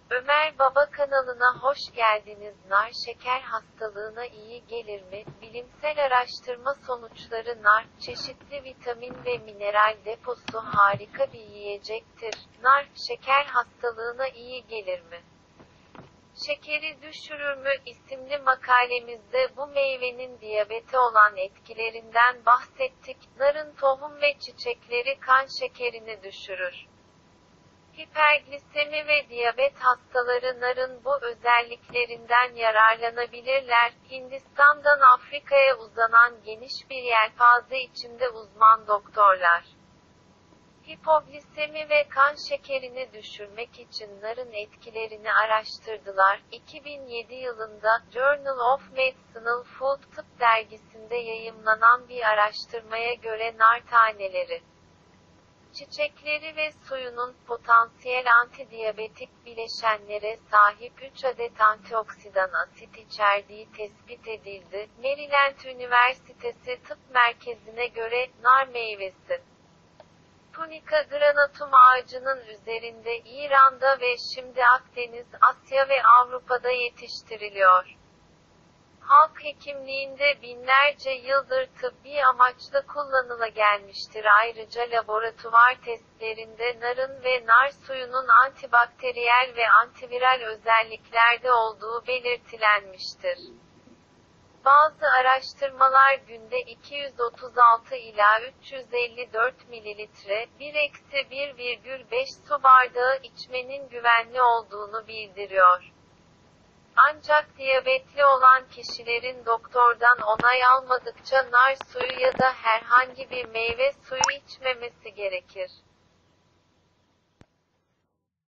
Ömer Baba kanalına hoş geldiniz. Nar şeker hastalığına iyi gelir mi? Bilimsel araştırma sonuçları nar, çeşitli vitamin ve mineral deposu harika bir yiyecektir. Nar, şeker hastalığına iyi gelir mi? Şekeri düşürür mü? İsimli makalemizde bu meyvenin diyabete olan etkilerinden bahsettik. Narın tohum ve çiçekleri kan şekerini düşürür. Hiperglisemi ve diyabet hastaları narın bu özelliklerinden yararlanabilirler. Hindistan'dan Afrika'ya uzanan geniş bir yelpaze içinde uzman doktorlar, hipoglisemi ve kan şekerini düşürmek için narın etkilerini araştırdılar. 2007 yılında Journal of Medicinal Food Tıp dergisinde yayımlanan bir araştırmaya göre nar taneleri, çiçekleri ve suyunun potansiyel antidiyabetik bileşenlere sahip 3 adet antioksidan asit içerdiği tespit edildi. Maryland Üniversitesi Tıp Merkezi'ne göre nar meyvesi Punica granatum ağacının üzerinde İran'da ve şimdi Akdeniz, Asya ve Avrupa'da yetiştiriliyor. Halk hekimliğinde binlerce yıldır tıbbi amaçla kullanıla gelmiştir. Ayrıca laboratuvar testlerinde narın ve nar suyunun antibakteriyel ve antiviral özelliklerde olduğu belirtilenmiştir. Bazı araştırmalar günde 236 ila 354 mililitre, 1-1,5 su bardağı içmenin güvenli olduğunu bildiriyor. Ancak diyabetli olan kişilerin doktordan onay almadıkça nar suyu ya da herhangi bir meyve suyu içmemesi gerekir.